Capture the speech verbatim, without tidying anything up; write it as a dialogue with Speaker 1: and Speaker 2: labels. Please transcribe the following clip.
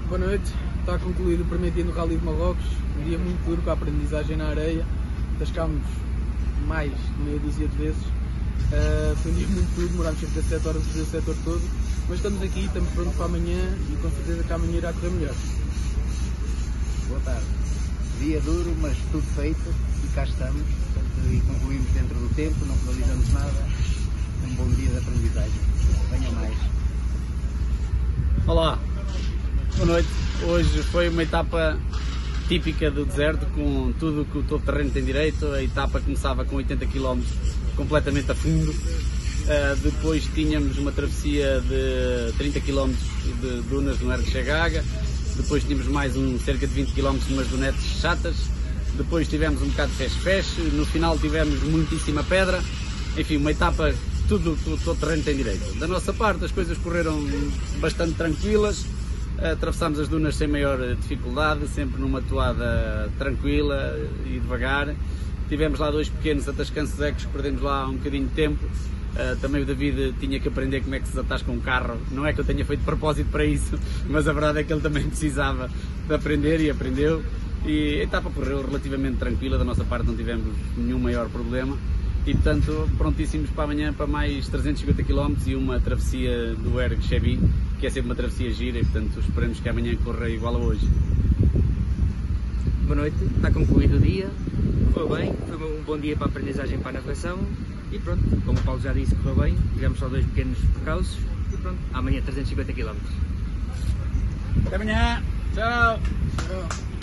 Speaker 1: Boa noite, está concluído o primeiro dia no Rally de Marrocos, um dia muito duro com a aprendizagem na areia, tascámos mais de meia dúzia de vezes, uh, foi um dia muito duro, demorámos cerca de sete horas a fazer o setor todo, mas estamos aqui, estamos prontos para amanhã e com certeza que amanhã irá correr melhor.
Speaker 2: Boa tarde. Dia duro, mas tudo feito e cá estamos, portanto, e concluímos dentro do tempo, não finalizamos nada, um bom dia de aprendizagem. Venha mais.
Speaker 3: Olá, boa noite. Hoje foi uma etapa típica do deserto, com tudo que o todo terreno tem direito. A etapa começava com oitenta quilómetros completamente a fundo, uh, depois tínhamos uma travessia de trinta quilómetros de dunas no Erg Chagaga, depois tínhamos mais um cerca de vinte quilómetros de umas dunetes chatas, depois tivemos um bocado de feche-feche, no final tivemos muitíssima pedra, enfim, uma etapa, tudo que o todo terreno tem direito. Da nossa parte as coisas correram bastante tranquilas, atravessámos as dunas sem maior dificuldade, sempre numa toada tranquila e devagar. Tivemos lá dois pequenos atascanços ecos, perdemos lá um bocadinho de tempo. Uh, também o David tinha que aprender como é que se desatasca um carro. Não é que eu tenha feito propósito para isso, mas a verdade é que ele também precisava de aprender e aprendeu. E a etapa correu relativamente tranquila, da nossa parte não tivemos nenhum maior problema. E portanto, prontíssimos para amanhã para mais trezentos e cinquenta quilómetros e uma travessia do Erg Chebi, que é sempre uma travessia gira, e portanto esperamos que amanhã corra igual a hoje.
Speaker 4: Boa noite, está concluído o dia, correu bem, foi um bom dia para a aprendizagem, para a navegação e pronto, como o Paulo já disse, correu bem, tivemos só dois pequenos percalços e pronto, amanhã trezentos e cinquenta quilómetros.
Speaker 3: Até amanhã, tchau!
Speaker 1: Tchau.